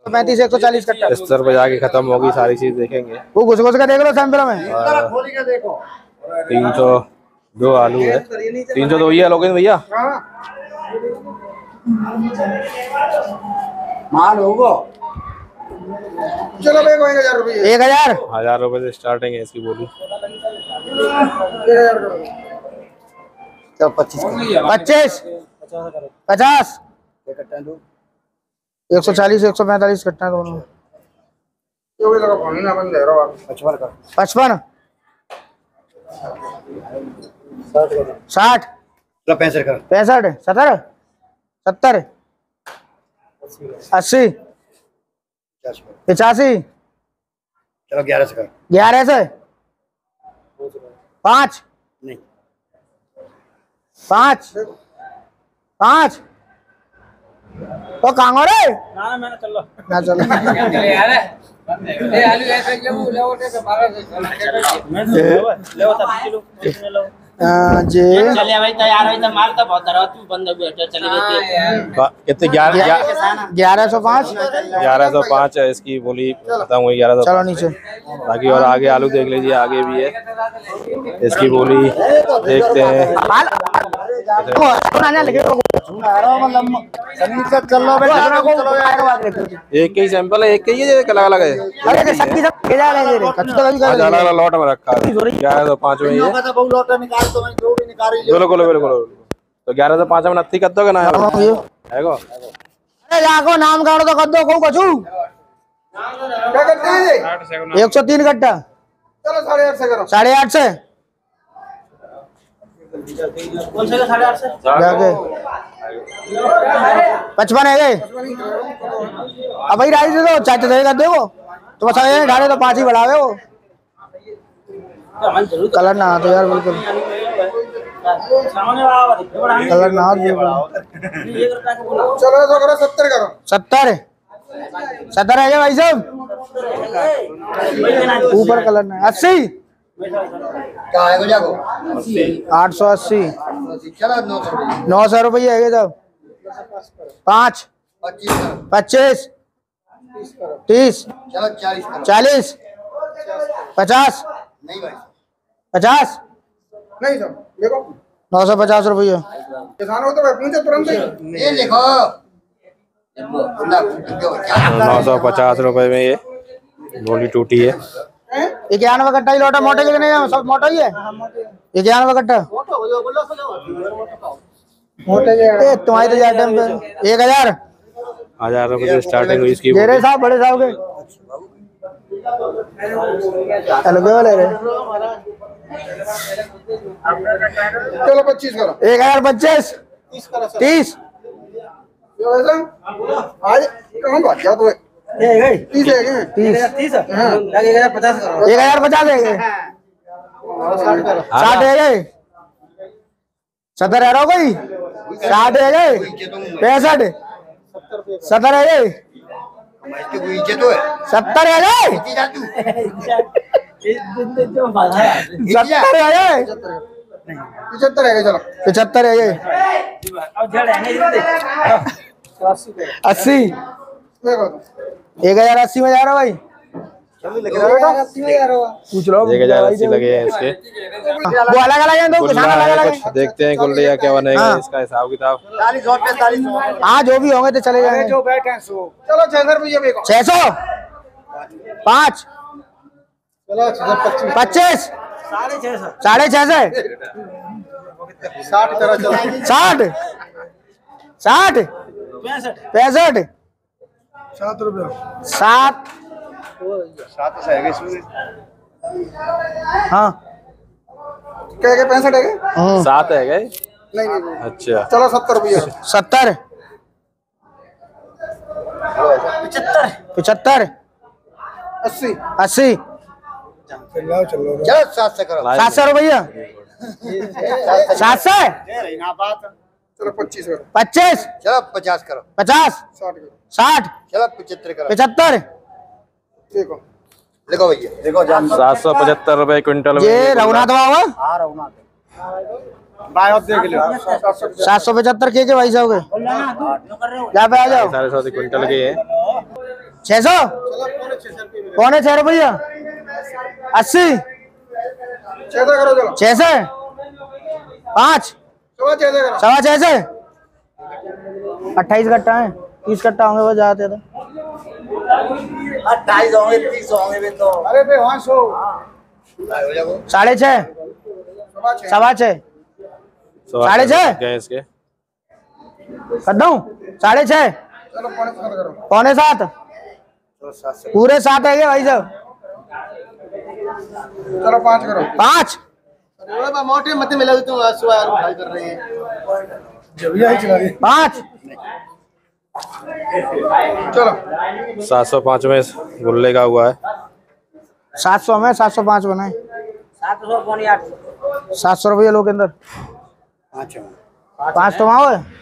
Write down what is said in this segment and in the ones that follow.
135 140 कट्टा। इस तरफ जाके खत्म होगी सारी चीज देखेंगे। वो घुस घुस का देख लो सैंपल में। 302 आलू है, 302 ही है लोगे भैया। माल होगा। चलो 1000 रुपये। 1000 रुपए से स्टार्टिंग है इसकी बोली। 25 50 140 145 कट्टा दोनों। 55 60 65 70 70 80 85। चलो 11 से कर। 11 से 5 नहीं 5 5 तो कांगो रे ना मैंने चलो ना चलो यार ए आलू ऐसे ले वो से 12 मैं ले वो 30 किलो ले जी चले भाई तैयार हो तो माल तो बहुत रहा तू बंद बैठे चले गए कितने 1105 1105 है इसकी बोली खत्म हुई 1105। चलो नीचे बाकी और आगे आलू देख लीजिए, आगे भी है इसकी बोली देखते हैं। एक ही सैंपल है, एक ही है, अलग अलग है। अलग अलग लॉट में रखा है। 1105 में ये बिल्कुल बिल्कुल। तो 1105 में नत्ती कर दोगे ना है को? अरे जाको नाम काट दो कर दो को कछु क्या करते हैं 103 कट्टा। चलो 8.5 से करो। 8.5 से कौन से 8.5 से जाके 55 है गए। अब भाई राइस दे दो चाचा देगा देखो तो बस ये ढाले तो 5 ही बढ़ावे वो कलर ना तो यार बिल्कुल कलर ना चलो तो करो 70 करो 70 है भाई साहब ऊपर कलर ना 80 क्या है जाको 880 चलो 900 रुपये है साहब 5 25 30 चलो 40 50 नहीं भाई 50 नहीं सर देखो 950 रुपये किसान हो तो भाई पूछो तुरंत ये लिखो 950 रुपए में ये बोली टूटी है। 91 कट्टा ही लौटा मोटे के नहीं सब मोटा ही है 91 कट्टा मोटे के तुम्हारी तो जा टाइम पे 1000 रुपए से स्टार्टिंग हुई इसकी। मेरे साहब बड़े साहब के अलग वाले रे। चलो 25 करो 1025 30 आज कहाँ भाग गया तू 30 है 30 हाँ 1050 है 60 है गए 70 है कोई 60 है गए 65 70 है गए 70 है गए 70 है गए 75 है चलो 75 है गए 80 1080 में जा रहा भाई पूछ लो 1080 लगे हैं इसके। वो अलग अलग है दो किसान अलग अलग कुछ देखते हैं कुल या क्या बनेगा इसका हिसाब किताब। हाँ जो भी होंगे तो चले जाएंगे जो बैठे 100 चलो 600 रुपये 600 5 25 650 60 60 65 7 रुपये 7 हाँ क्या 65 है 7 है गए। नहीं अच्छा चलो 70 रुपये 70 75 80 80 चलो 700 रुपया 700 चलो 25 करो 25 चलो 50 करो 50 60 चलो 75 करो 75 देखो देखो भैया देखो 775 रुपए क्विंटल में ये रघुनाथ बाबा हाँ रघुनाथ भाई आप देख लो 775 के भाई साहब के यहाँ पे आ जाओ 750 क्विंटल के हैं। 600 पौने 6 रुपया 80 6 करो चलो 6 से 5 सवा 6 से 28 कट्टा है 30 कट्टा होंगे वो जाते थे 28 होंगे 30 होंगे भी तो अरे भाई हाँ 100 6.5 सवा 6 6.5 गए इसके कर दूं 6.5 चलो पौने 7 पूरे 7 है भाई साहब चलो 5 करो 5 मोटे मत मिला तो आलू फ्राई कर रहे हैं जब यही चला रही 5 चलो 705 में गुल्ले का हुआ है 700 में 705 बनाए 700 पौने 8 700 रुपये लो के अंदर 5 तो वहाँ है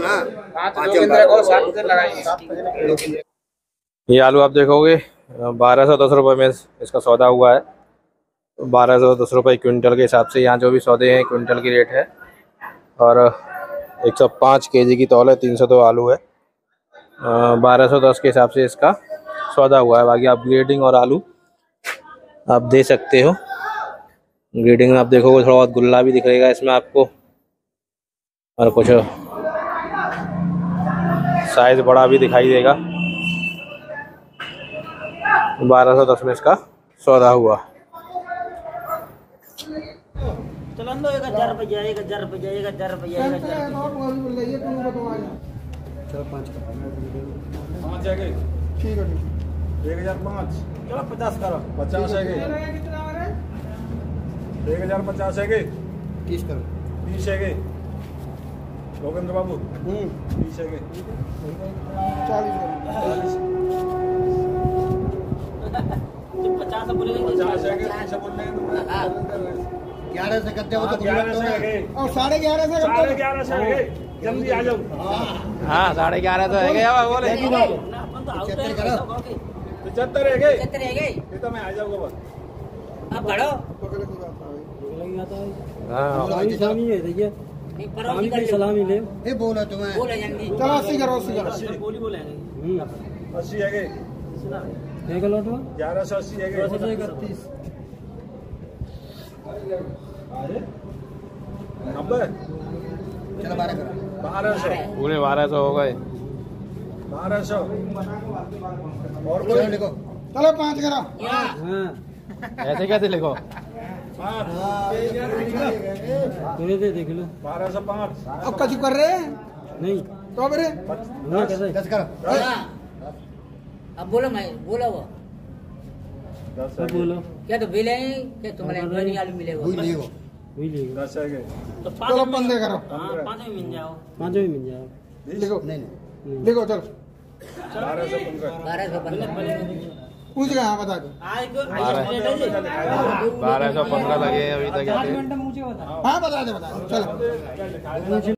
ये आलू आप देखोगे 1210 रुपये में इसका सौदा हुआ है। 1210 रुपये क्विंटल के हिसाब से यहाँ जो भी सौदे हैं क्विंटल की रेट है। और 105 केजी की तौल है, 302 आलू है। 1210 के हिसाब से इसका सौदा हुआ है। बाकी आप ग्रेडिंग और आलू आप दे सकते हो। ग्रेडिंग में आप देखोगे थोड़ा बहुत गुल्ला भी दिखेगा इसमें आपको, और कुछ साइज बड़ा भी दिखाई देगा। 1210 में इसका सौदा हुआ। चलो 1000 रुपया 1000 रुपया 1000 रुपया 1000 चलो 5 है गई ठीक है 1005 चलो 50 करो 50 है गई 1050 है गई 30 करो 30 है गई लोकेंद्र बाबू 30 है गई 40 50 बोलेंगे 50 है गई 30 बोलने 11 से करते हो तो 11 से है गई और 11.5 से 11.5 से है गई जल्दी आ जाओ। हाँ 11.5 तो है गया बोले 75 करो 75 है गई 75 है गई ये तो मैं आ जाऊंगा बस अब बढ़ो सलामी है देखिए सलामी ले ये बोला तुम्हें बोले जल्दी चलो 80 करो 80 करो बोली बोलेंगे 80 है गई 1180 है गई 31 90 चलो 12 करो 1200 पूरे 1200 हो गए। 1200 और कोई लिखो चलो 5 करो ऐसे कैसे लिखो? देख लो 1205 अब कछु कर रहे हैं नहीं तो मेरे 10 करो अब बोलो मैं बोला वो 10 बोलो क्या तो बिल है क्या तुम्हारे आलू मिलेगा वही लेगा 10 है गए तो चलो 15 करो 5 में मिल जाओ लिखो नहीं लिखो चलो 1215 पूछ रहे हैं बता दो 1215 लगे अभी तक। हाँ बता दे चलो